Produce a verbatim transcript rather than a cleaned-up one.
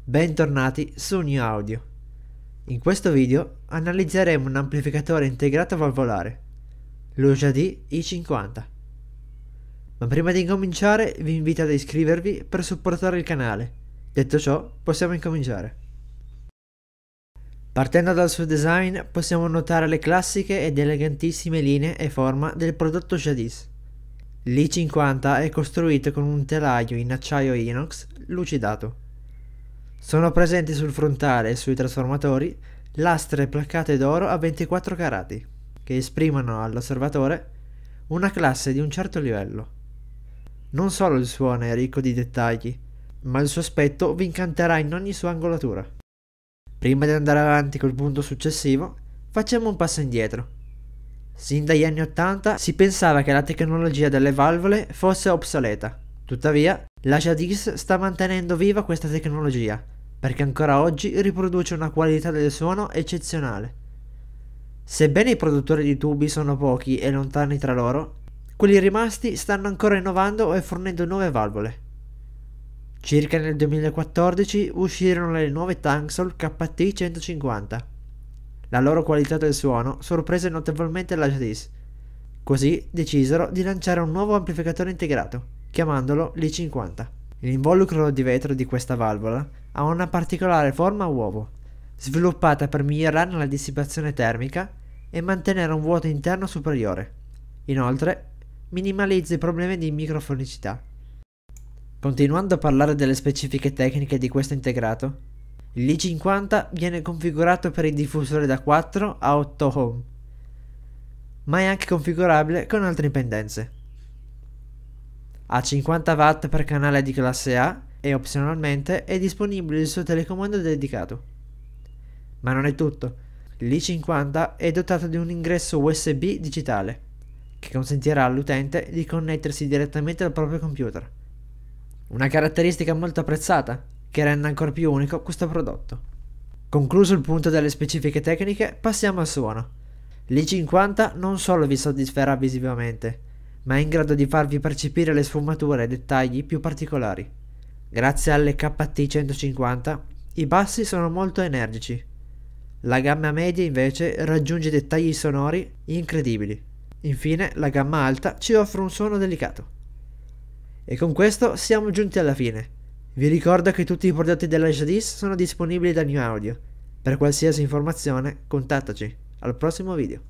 Bentornati su New Audio. In questo video analizzeremo un amplificatore integrato valvolare, l'Oja D I cinquanta. Ma prima di incominciare vi invito ad iscrivervi per supportare il canale. Detto ciò, possiamo incominciare. Partendo dal suo design possiamo notare le classiche ed elegantissime linee e forma del prodotto Jadis. L'I cinquanta è costruito con un telaio in acciaio inox lucidato. Sono presenti sul frontale e sui trasformatori lastre placcate d'oro a ventiquattro carati, che esprimono all'osservatore una classe di un certo livello. Non solo il suono è ricco di dettagli, ma il suo aspetto vi incanterà in ogni sua angolatura. Prima di andare avanti col punto successivo, facciamo un passo indietro. Sin dagli anni ottanta si pensava che la tecnologia delle valvole fosse obsoleta. Tuttavia, la Jadis sta mantenendo viva questa tecnologia, perché ancora oggi riproduce una qualità del suono eccezionale. Sebbene i produttori di tubi sono pochi e lontani tra loro, quelli rimasti stanno ancora innovando e fornendo nuove valvole. Circa nel duemilaquattordici uscirono le nuove Tangsol K T centocinquanta. La loro qualità del suono sorprese notevolmente la Jadis, così decisero di lanciare un nuovo amplificatore integrato, chiamandolo l'I cinquanta. L'involucro di vetro di questa valvola ha una particolare forma a uovo, sviluppata per migliorare la dissipazione termica e mantenere un vuoto interno superiore. Inoltre, minimalizza i problemi di microfonicità. Continuando a parlare delle specifiche tecniche di questo integrato, l'I cinquanta viene configurato per il diffusore da quattro a otto ohm, ma è anche configurabile con altre impendenze. Ha cinquanta watt per canale di classe A e opzionalmente è disponibile il suo telecomando dedicato. Ma non è tutto. L'I cinquanta è dotato di un ingresso U S B digitale, che consentirà all'utente di connettersi direttamente al proprio computer. Una caratteristica molto apprezzata, che rende ancora più unico questo prodotto. Concluso il punto delle specifiche tecniche, passiamo al suono. L'I cinquanta non solo vi soddisferà visivamente, ma è in grado di farvi percepire le sfumature e dettagli più particolari. Grazie alle K T centocinquanta, i bassi sono molto energici. La gamma media invece raggiunge dettagli sonori incredibili. Infine, la gamma alta ci offre un suono delicato. E con questo siamo giunti alla fine. Vi ricordo che tutti i prodotti della Jadis sono disponibili da New Audio. Per qualsiasi informazione, contattaci. Al prossimo video.